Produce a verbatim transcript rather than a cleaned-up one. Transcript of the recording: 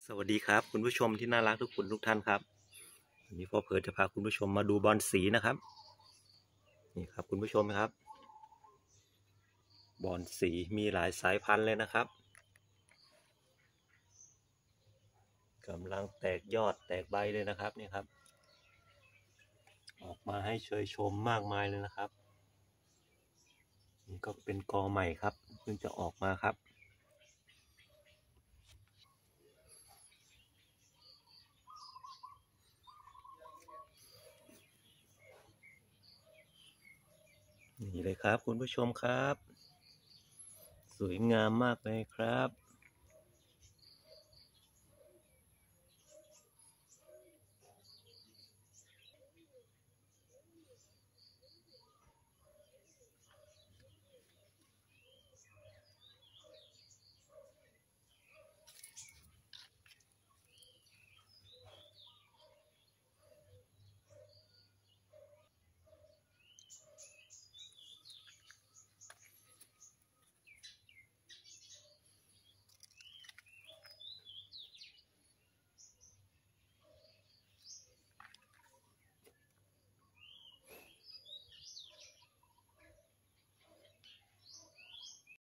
สวัสดีครับคุณผู้ชมที่น่ารักทุกคนทุกท่านครับวันนี้พ่อเพิร์ทจะพาคุณผู้ชมมาดูบอลสีนะครับนี่ครับคุณผู้ชมครับบอลสีมีหลายสายพันธุ์เลยนะครับกำลังแตกยอดแตกใบเลยนะครับนี่ครับออกมาให้เชยชมมากมายเลยนะครับนี่ก็เป็นกอใหม่ครับเพิ่งจะออกมาครับนี่เลยครับคุณผู้ชมครับสวยงามมากเลยครับ